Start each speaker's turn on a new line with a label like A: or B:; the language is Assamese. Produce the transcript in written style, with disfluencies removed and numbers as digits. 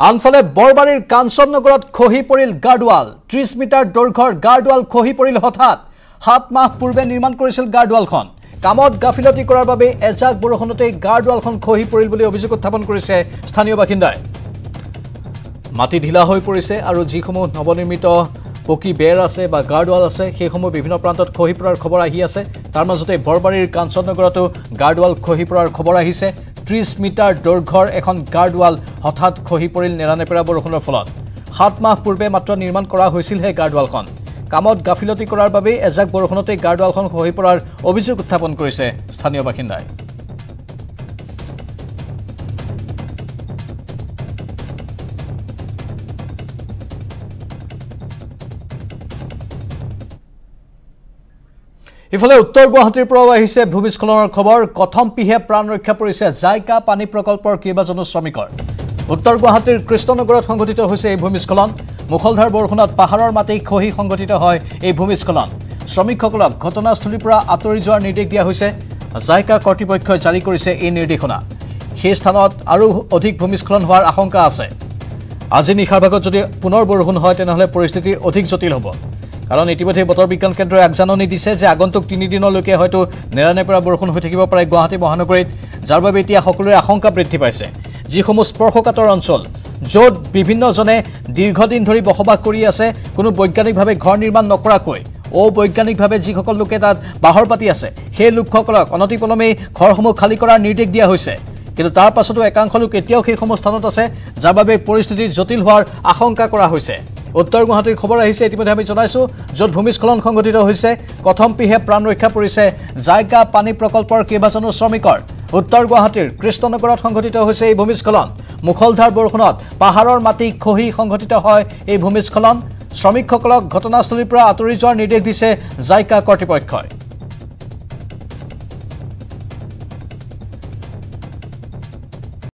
A: আনফালে বৰবাৰীৰ কাঞ্চন নগৰত খহি পৰিল গাৰ্ডৱাল 30 মিটাৰ দৈৰ্ঘ্যৰ গাৰ্ডৱাল খহি পৰিল হঠাৎ 7 মাহ পূৰ্বে নিৰ্মাণ কৰিছিল গাৰ্ডৱালখন কামত গাফিলতি কৰাৰ বাবে এজাক বৰষুণতে গাৰ্ডৱালখন খহি পৰিল বুলি অভিযোগ উত্থাপন কৰিছে স্থানীয় বাসিন্দাই মাটি ঢিলা হৈ পৰিছে আৰু যিসমূহ নৱনিৰ্মিত পকি বেৰ আছে বা গাৰ্ডৱাল আছে সেইসমূহ বিভিন্ন প্ৰান্তত খহি পৰাৰ খবৰ আহি আছে তাৰ মাজতে বৰবাৰীৰ কাঞ্চন নগৰতো গাৰ্ডৱাল খহি পৰাৰ খবৰ আহিছে 30 মিটাৰ দৈৰ্ঘ্যৰ এখন গাৰ্ডৱাল হঠাৎ খহি পৰিল নেৰানেপেৰা বৰষুণৰ ফলত 7 মাহ পূৰ্বে মাত্ৰ নিৰ্মাণ কৰা হৈছিল হে গাৰ্ডৱালখন কামত গাফিলতি কৰাৰ বাবে এজাক বৰষুণতে গাৰ্ডৱালখন খহি পৰাৰ অভিযোগ উত্থাপন কৰিছে স্থানীয় বাসিন্দাই ইফালে উত্তৰ গুৱাহাটীৰ পৰা আহিছে ভূমিস্খলনৰ খবৰ কথম পিহে প্ৰাণ ৰক্ষা পৰিছে জাইকা পানী প্ৰকল্পৰ কেইবাজনো শ্ৰমিকৰ উত্তৰ গুৱাহাটীৰ কৃষ্ণনগৰত সংঘটিত হৈছে এই ভূমিস্খলন মুখলধাৰ বৰষুণত পাহাৰৰ মাটি খহি সংঘটিত হয় এই ভূমিস্খলন শ্ৰমিকসকলক ঘটনাস্থলীৰ পৰা আঁতৰি যোৱাৰ নিৰ্দেশ দিয়া হৈছে জাইকা কৰ্তৃপক্ষই জাৰি কৰিছে এই নিৰ্দেশনা সেই স্থানত আৰু অধিক ভূমিস্খলন হোৱাৰ আশংকা আছে আজি নিশাৰ ভাগত যদি পুনৰ বৰষুণ হয় তেনেহলে পৰিস্থিতি অধিক জটিল হ'ব কাৰণ ইতিমধ্যে বতৰ বিজ্ঞান কেন্দ্ৰই আগজাননী দিছে যে আগন্তুক 3 দিনলৈকে হয়তো নেৰানেপেৰা বৰষুণ হৈ থাকিব পাৰে গুৱাহাটী মহানগৰীত যাৰ বাবে এতিয়া সকলোৰে আশংকা বৃদ্ধি পাইছে যিসমূহ স্পৰ্শকাতৰ অঞ্চল য'ত বিভিন্নজনে দীৰ্ঘদিন ধৰি বসবাস কৰি আছে কোনো বৈজ্ঞানিকভাৱে ঘৰ নিৰ্মাণ নকৰাকৈ অবৈজ্ঞানিকভাৱে যিসকল লোকে তাত বাহৰ পাতি আছে সেই লোকসকলক অনতিপলমে ঘৰসমূহ খালী কৰাৰ নিৰ্দেশ দিয়া হৈছে কিন্তু তাৰ পাছতো একাংশ লোক এতিয়াও সেই সমস্থানত আছে যাৰ বাবে পৰিস্থিতি জটিল হোৱাৰ আশংকা কৰা হৈছে উত্তৰ গুৱাহাটীৰ খবৰ আহিছে ইতিমধ্যে আমি জনাইছো য'ত ভূমিস্খলন সংঘটিত হৈছে কথম পিহে প্ৰাণ ৰক্ষা পৰিছে জাইকা পানী প্ৰকল্পৰ কেইবাজনো শ্ৰমিকৰ উত্তৰ গুৱাহাটীৰ কৃষ্ণনগৰত সংঘটিত হৈছে এই ভূমিস্খলন মুখলধাৰ বৰষুণত পাহাৰৰ মাটি খহি সংঘটিত হয় এই ভূমিস্খলন শ্ৰমিকসকলক ঘটনাস্থলীৰ পৰা আঁতৰি যোৱাৰ নিৰ্দেশ দিছে জাইকা কৰ্তৃপক্ষই